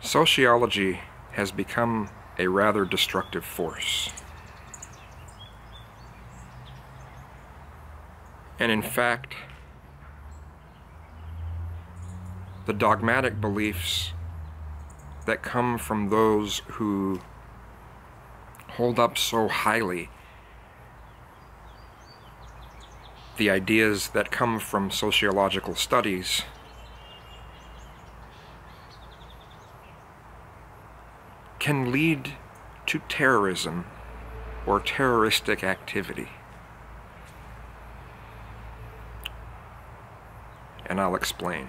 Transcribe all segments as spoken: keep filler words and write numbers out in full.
Sociology has become a rather destructive force. And in fact, the dogmatic beliefs that come from those who hold up so highly the ideas that come from sociological studies can lead to terrorism or terroristic activity. And I'll explain.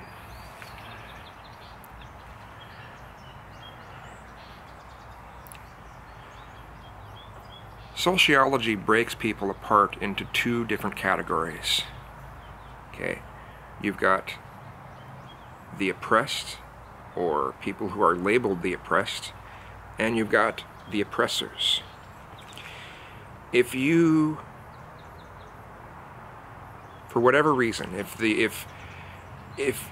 Sociology breaks people apart into two different categories. Okay, you've got the oppressed, or people who are labeled the oppressed, and you've got the oppressors. If you, for whatever reason, if the if if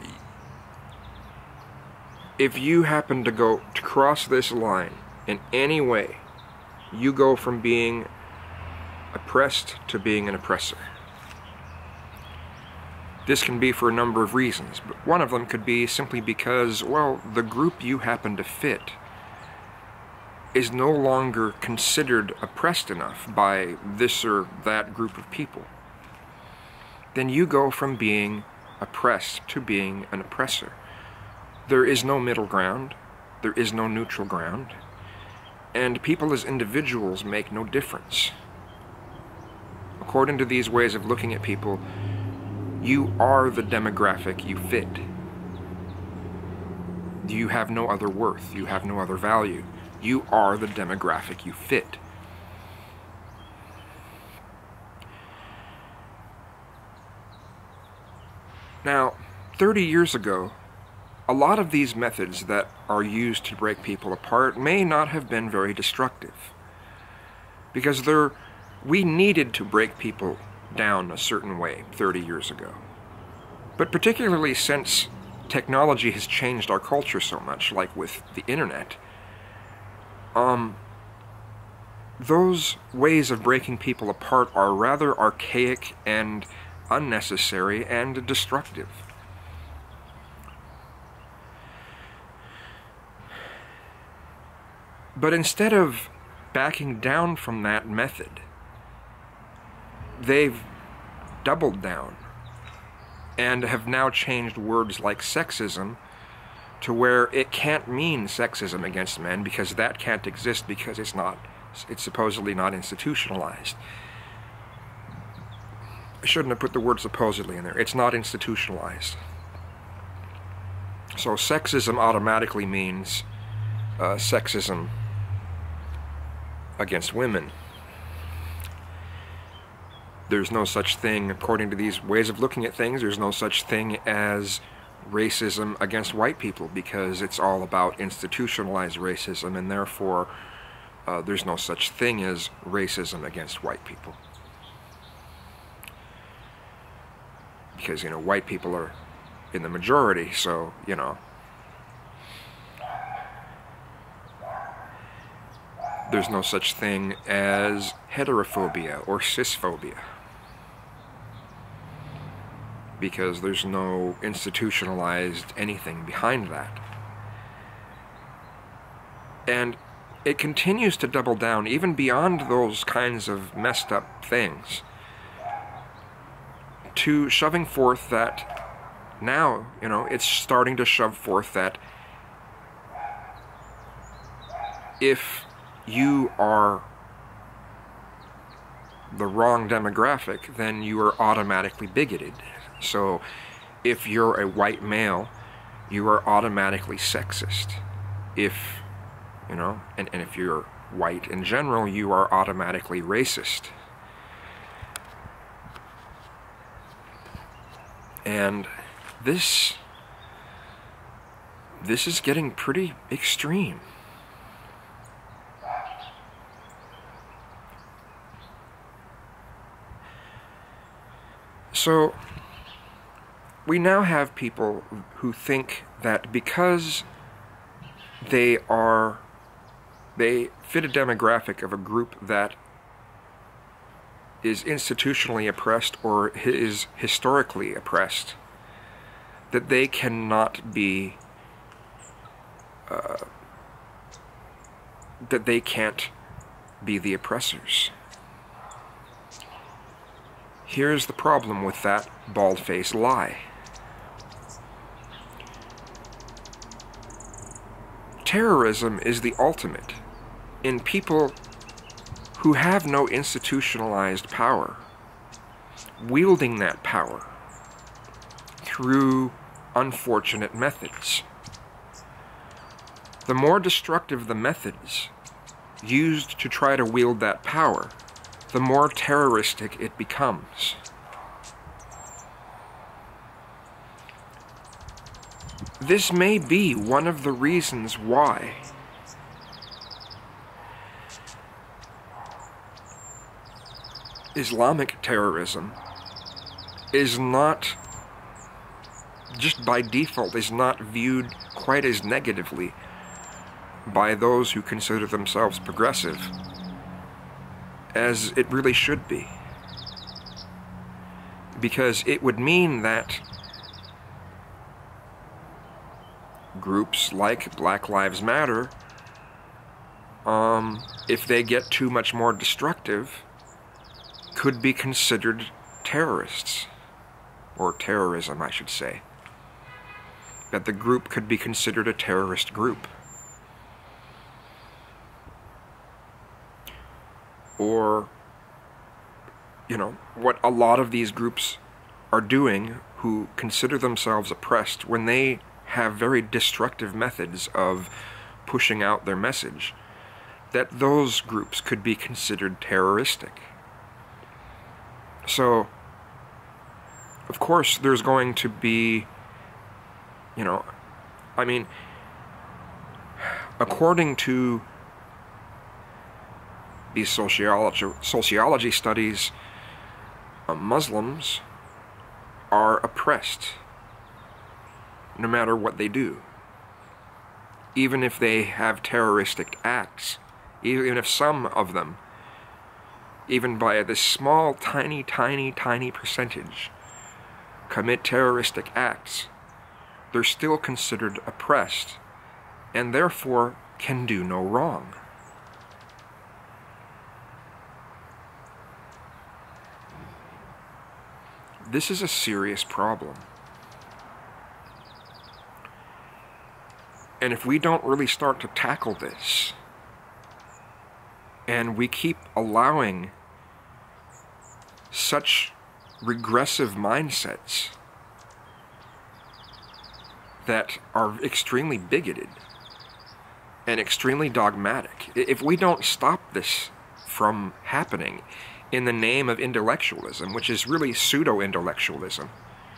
if you happen to go to cross this line in any way, you go from being oppressed to being an oppressor. This can be for a number of reasons, but one of them could be simply because, well, the group you happen to fit is no longer considered oppressed enough by this or that group of people. Then you go from being oppressed to being an oppressor. There is no middle ground. There is no neutral ground. And people as individuals make no difference. According to these ways of looking at people, you are the demographic you fit. You have no other worth. You have no other value. You are the demographic you fit. Now, thirty years ago, a lot of these methods that are used to break people apart may not have been very destructive. Because they're, we needed to break people down a certain way thirty years ago. But particularly since technology has changed our culture so much, like with the internet, um, those ways of breaking people apart are rather archaic and unnecessary and destructive. But instead of backing down from that method, they've doubled down and have now changed words like sexism to where it can't mean sexism against men, because that can't exist because it's not, it's supposedly not institutionalized. I shouldn't have put the word supposedly in there. It's not institutionalized. So sexism automatically means uh, sexism against women. There's no such thing, according to these ways of looking at things, there's no such thing as racism against white people, because it's all about institutionalized racism, and therefore uh, there's no such thing as racism against white people. Because, you know, white people are in the majority, so, you know, there's no such thing as heterophobia or cisphobia, because there's no institutionalized anything behind that. And it continues to double down even beyond those kinds of messed up things, to shoving forth that now, you know, it's starting to shove forth that if you are the wrong demographic, then you are automatically bigoted. So if you're a white male, you are automatically sexist. If, you know, and, and if you're white in general, you are automatically racist. And this, this is getting pretty extreme. So, we now have people who think that because they are, they fit a demographic of a group that is institutionally oppressed or is historically oppressed, that they cannot be, uh, that they can't be the oppressors. Here's the problem with that bald-faced lie. Terrorism is the ultimate in people who have no institutionalized power, wielding that power through unfortunate methods. The more destructive the methods used to try to wield that power, the more terroristic it becomes. This may be one of the reasons why Islamic terrorism is not, just by default, is not viewed quite as negatively by those who consider themselves progressive as it really should be. Because it would mean that groups like Black Lives Matter, um, if they get too much more destructive, could be considered terrorists. Or terrorism, I should say. That the group could be considered a terrorist group. Or, you know, what a lot of these groups are doing who consider themselves oppressed when they have very destructive methods of pushing out their message, that those groups could be considered terroristic. So, of course, there's going to be, you know, I mean, according to these sociology, sociology studies, uh, Muslims are oppressed no matter what they do. Even if they have terroristic acts, even if some of them, even by this small, tiny, tiny, tiny percentage, commit terroristic acts, they're still considered oppressed, and therefore can do no wrong. This is a serious problem. And if we don't really start to tackle this, and we keep allowing such regressive mindsets that are extremely bigoted and extremely dogmatic, if we don't stop this from happening in the name of intellectualism, which is really pseudo-intellectualism,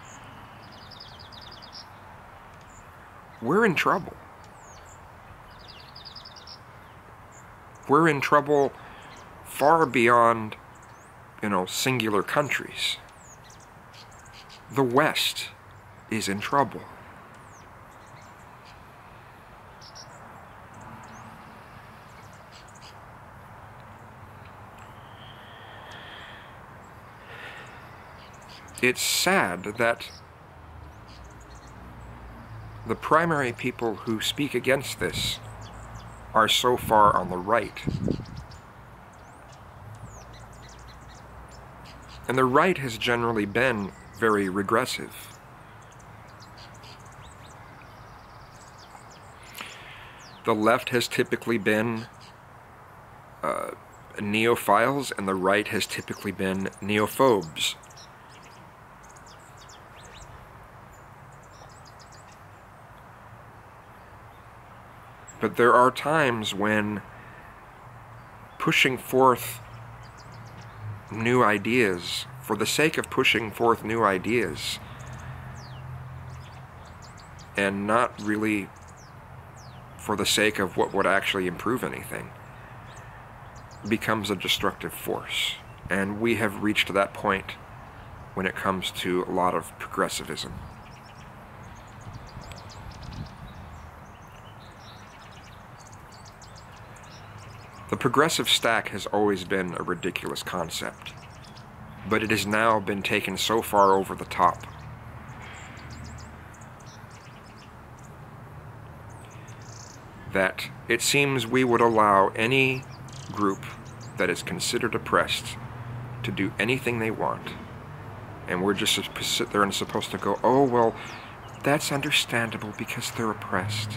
we're in trouble. We're in trouble far beyond, you know, singular countries. The West is in trouble. It's sad that the primary people who speak against this are so far on the right. And the right has generally been very regressive. The left has typically been uh, neophiles, and the right has typically been neophobes. But there are times when pushing forth new ideas, for the sake of pushing forth new ideas, and not really for the sake of what would actually improve anything, becomes a destructive force. And we have reached that point when it comes to a lot of progressivism. The progressive stack has always been a ridiculous concept, but it has now been taken so far over the top that it seems we would allow any group that is considered oppressed to do anything they want, and we're just supposed to sit there and supposed to go, oh, well, that's understandable because they're oppressed.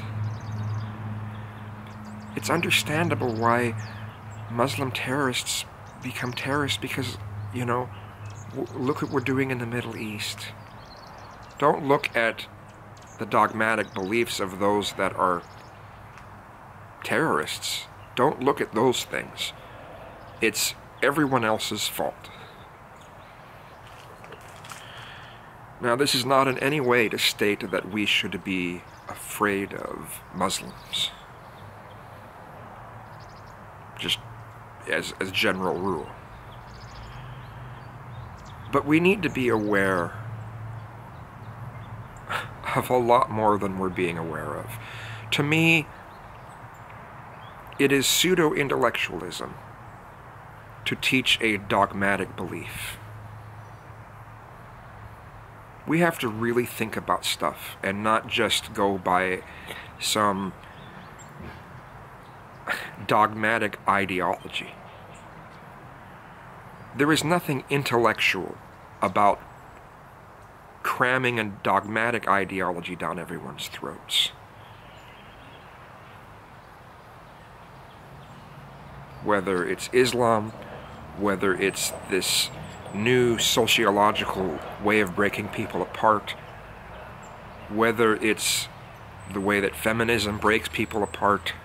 It's understandable why Muslim terrorists become terrorists because, you know, w look what we're doing in the Middle East. Don't look at the dogmatic beliefs of those that are terrorists. Don't look at those things. It's everyone else's fault. Now, this is not in any way to state that we should be afraid of Muslims. Just as a general rule. But we need to be aware of a lot more than we're being aware of. To me, it is pseudo-intellectualism to teach a dogmatic belief. We have to really think about stuff and not just go by some dogmatic ideology. There is nothing intellectual about cramming a dogmatic ideology down everyone's throats. Whether it's Islam, whether it's this new sociological way of breaking people apart, whether it's the way that feminism breaks people apart,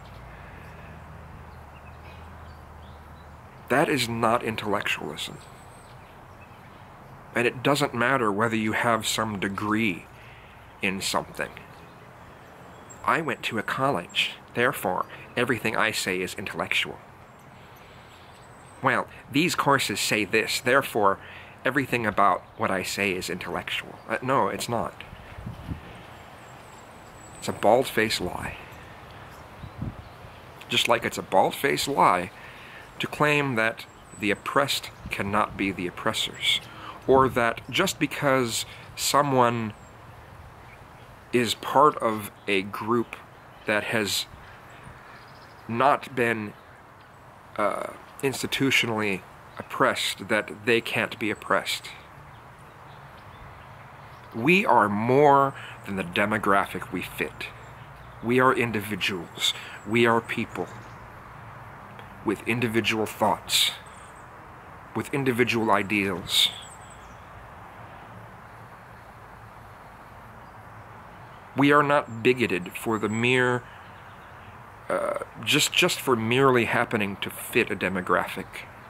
that is not intellectualism. And it doesn't matter whether you have some degree in something. I went to a college, therefore everything I say is intellectual. Well, these courses say this, therefore everything about what I say is intellectual. Uh, no, it's not. It's a bald-faced lie. Just like it's a bald-faced lie to claim that the oppressed cannot be the oppressors, or that just because someone is part of a group that has not been uh, institutionally oppressed, that they can't be oppressed. We are more than the demographic we fit. We are individuals. We are people with individual thoughts, with individual ideals. We are not bigoted for the mere Uh, just just for merely happening to fit a demographic.